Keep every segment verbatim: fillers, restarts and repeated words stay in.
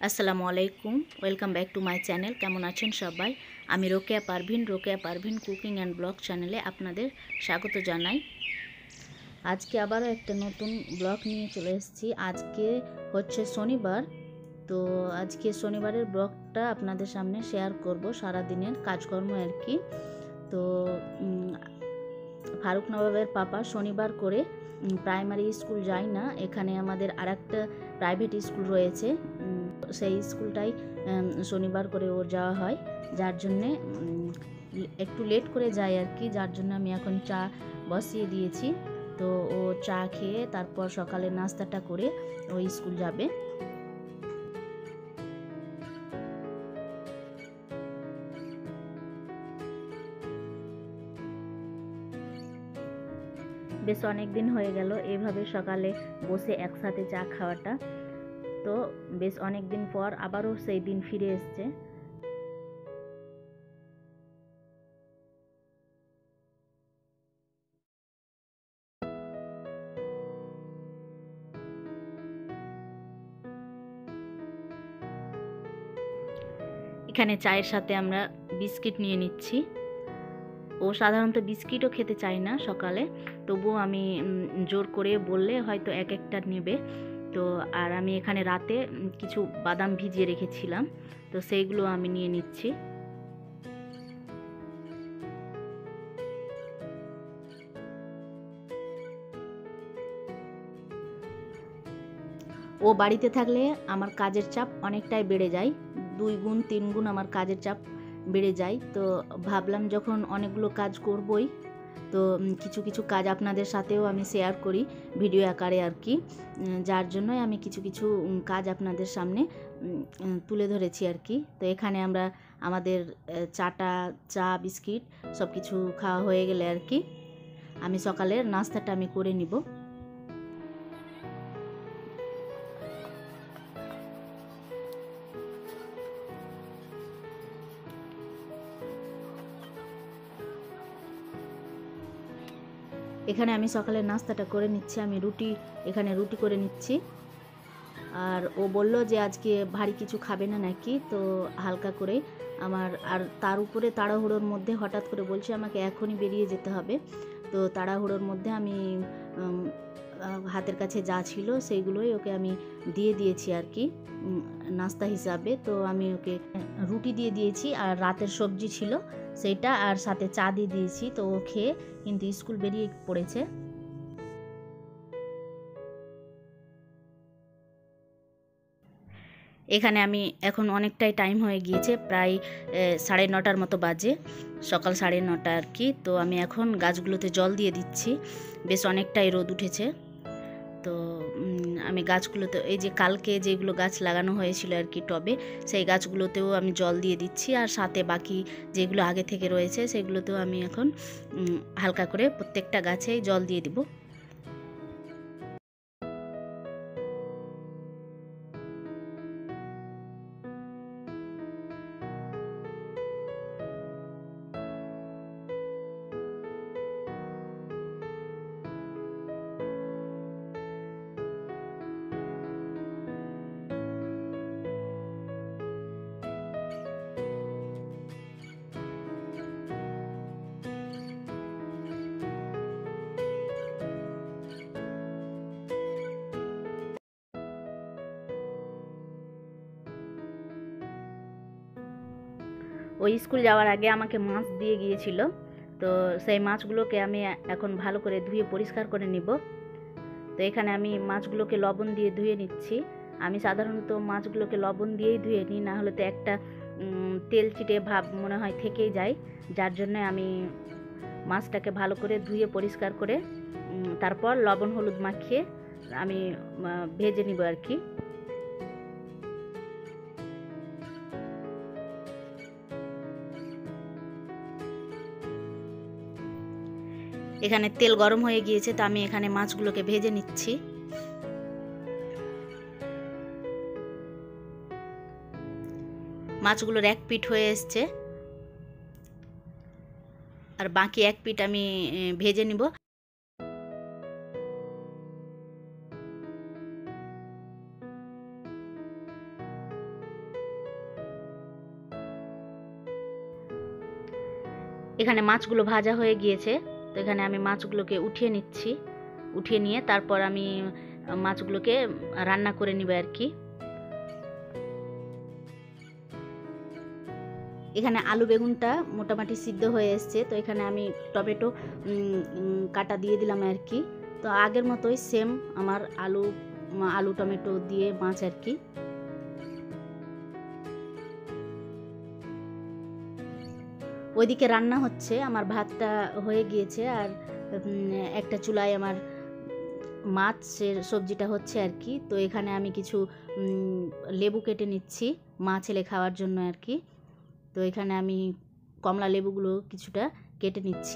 আসসালামু আলাইকুম, welcome back to my channel. কেমন আছেন সবাই? আমি Rokeya Parvin, Rokeya Parvin cooking and blog চ্যানেলে আপনাদের স্বাগত জানাই। আজকে আবারও একটা নতুন ব্লগ নিয়ে চলে এসেছি। আজকে হচ্ছে শনিবার, তো আজকে শনিবারের ব্লগটা আপনাদের সামনে শেয়ার করব, সারাদিনের কাজকর্ম আর কি। তো ফারুক নবাবের পাপা শনিবার করে প্রাইমারি স্কুল যায় না, এখানে আমাদের আর একটা প্রাইভেট স্কুল রয়েছে, সেই স্কুলটাই শনিবার করে ওর যাওয়া হয়, যার জন্যে একটু লেট করে যায় আর কি। যার জন্য আমি এখন চা বসিয়ে দিয়েছি। তো ও চা খেয়ে তারপর সকালে নাস্তাটা করে ও স্কুল যাবে। বেশ অনেক দিন হয়ে গেল এভাবে সকালে বসে একসাথে চা খাওয়াটা, তো বেশ অনেক দিন পর আবারও সেই দিন ফিরে এসছে। এখানে চায়ের সাথে আমরা বিস্কিট নিয়ে নিচ্ছি। ও সাধারণত বিস্কিটও খেতে চায় না সকালে, তবুও আমি জোর করে বললে হয়তো এক একটা নেবে। তো আর আমি এখানে রাতে কিছু বাদাম ভিজিয়ে রেখেছিলাম, তো সেইগুলো আমি নিয়ে নিচ্ছি। ও বাড়িতে থাকলে আমার কাজের চাপ অনেকটাই বেড়ে যায়, দুই গুণ তিন গুণ আমার কাজের চাপ বেড়ে যায়। তো ভাবলাম যখন অনেকগুলো কাজ করবই, তো কিছু কিছু কাজ আপনাদের সাথেও আমি শেয়ার করি ভিডিও আকারে আর কি। যার জন্যই আমি কিছু কিছু কাজ আপনাদের সামনে তুলে ধরেছি আর কি। তো এখানে আমরা আমাদের চাটা চা বিস্কিট সব কিছু খাওয়া হয়ে গেলে আর কি আমি সকালের নাস্তাটা আমি করে নিব। এখানে আমি সকালের নাস্তাটা করে নিচ্ছি, আমি রুটি এখানে রুটি করে নিচ্ছি। আর ও বলল যে আজকে ভারী কিছু খাবে না নাকি, তো হালকা করে আমার, আর তার উপরে তাড়াহুড়োর মধ্যে হঠাৎ করে বলছে আমাকে এখনই বেরিয়ে যেতে হবে। তো তাড়াহুড়োর মধ্যে আমি হাতের কাছে যা ছিল সেইগুলোই ওকে আমি দিয়ে দিয়েছি আর কি নাস্তা হিসাবে। তো আমি ওকে রুটি দিয়ে দিয়েছি আর রাতের সবজি ছিল সেইটা, আর সাথে চা দিয়ে দিয়েছি। তো ও খেয়ে কিন্তু স্কুল বেরিয়ে পড়েছে। এখানে আমি এখন অনেকটাই টাইম হয়ে গিয়েছে, প্রায় সাড়ে নটার মতো বাজে, সকাল সাড়ে নটা আর কি। তো আমি এখন গাছগুলোতে জল দিয়ে দিচ্ছি, বেশ অনেকটাই রোদ উঠেছে। তো আমি গাছগুলোতে, এই যে কালকে যেগুলো গাছ লাগানো হয়েছিল আর কি টবে, সেই গাছগুলোতেও আমি জল দিয়ে দিচ্ছি, আর সাথে বাকি যেগুলো আগে থেকে রয়েছে সেগুলোতেও আমি এখন হালকা করে প্রত্যেকটা গাছেই জল দিয়ে দিব। ওই স্কুল যাওয়ার আগে আমাকে মাছ দিয়ে গিয়েছিল, তো সেই মাছগুলোকে আমি এখন ভালো করে ধুয়ে পরিষ্কার করে নিব। তো এখানে আমি মাছগুলোকে লবণ দিয়ে ধুয়ে নিচ্ছি। আমি সাধারণত মাছগুলোকে লবণ দিয়েই ধুয়ে নিই, না হলে তো একটা তেল চিটে ভাব মনে হয় থেকেই যায়। যার জন্য আমি মাছটাকে ভালো করে ধুয়ে পরিষ্কার করে তারপর লবণ হলুদ মাখিয়ে আমি ভেজে নিব আর কি। এখানে তেল গরম হয়ে গিয়েছে, তো আমি এখানে মাছগুলোকে ভেজে নিচ্ছি। মাছগুলোর এক পিঠ হয়ে এসছে, আর বাকি এক পিঠ আমি ভেজে নিব। এখানে মাছগুলো ভাজা হয়ে গিয়েছে, তো এখানে আমি মাছগুলোকে উঠিয়ে নিচ্ছি। উঠিয়ে নিয়ে তারপর আমি মাছগুলোকে রান্না করে নিব আর কি। এখানে আলু বেগুনটা মোটামুটি সিদ্ধ হয়ে এসছে, তো এখানে আমি টমেটো কাটা দিয়ে দিলাম আর কি। তো আগের মতোই সেম আমার আলু আলু টমেটো দিয়ে মাছ আর কি। ওইদিকে রান্না হচ্ছে, আমার ভাতটা হয়ে গিয়েছে, আর একটা চুলায় আমার মাছের সবজিটা হচ্ছে আর কি। তো এখানে আমি কিছু লেবু কেটে নিচ্ছি মা ছেলে খাওয়ার জন্য আর কি। তো এখানে আমি কমলা লেবুগুলো কিছুটা কেটে নিচ্ছি।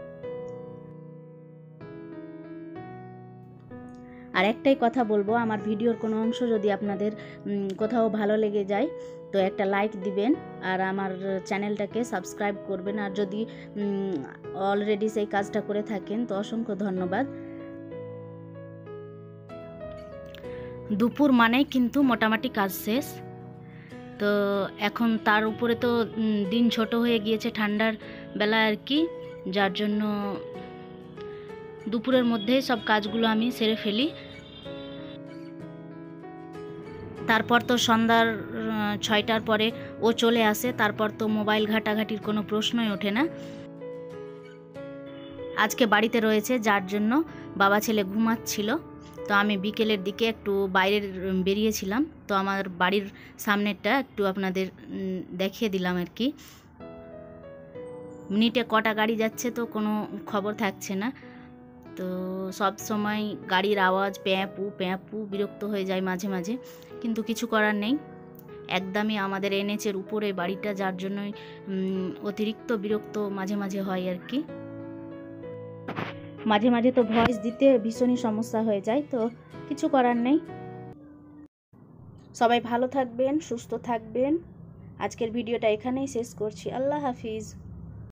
আর একটাই কথা বলবো, আমার ভিডিওর কোনো অংশ যদি আপনাদের কোথাও ভালো লেগে যায় তো একটা লাইক দিবেন, আর আমার চ্যানেলটাকে সাবস্ক্রাইব করবেন। আর যদি অলরেডি সেই কাজটা করে থাকেন তো অসংখ্য ধন্যবাদ। দুপুর মানেই কিন্তু মোটামুটি কাজ শেষ। তো এখন তার উপরে তো দিন ছোট হয়ে গিয়েছে ঠান্ডার বেলা আর কি, যার জন্য দুপুরের মধ্যেই সব কাজগুলো আমি সেরে ফেলি। তারপর তো সন্ধ্যার ছয়টার পরে ও চলে আসে, তারপর তো মোবাইল ঘাটাঘাটির কোনো প্রশ্নই ওঠে না। আজকে বাড়িতে রয়েছে, যার জন্য বাবা ছেলে ঘুমাচ্ছিল। তো আমি বিকেলের দিকে একটু বাইরে বেরিয়েছিলাম, তো আমার বাড়ির সামনেরটা একটু আপনাদের দেখিয়ে দিলাম আর কি। মিনিটে কটা গাড়ি যাচ্ছে তো কোনো খবর থাকছে না। তো সব সময় গাড়ির আওয়াজ প্যাঁপু প্যাঁপু বিরক্ত হয়ে যায় মাঝে মাঝে, কিন্তু কিছু করার নেই। একদমই আমাদের এনএচের উপরে বাড়িটা, যার জন্যই অতিরিক্ত বিরক্ত মাঝে মাঝে হয় আর কি। মাঝে মাঝে তো ভয়েস দিতে ভীষণই সমস্যা হয়ে যায়, তো কিছু করার নেই। সবাই ভালো থাকবেন, সুস্থ থাকবেন। আজকের ভিডিওটা এখানেই শেষ করছি। আল্লাহ হাফিজ।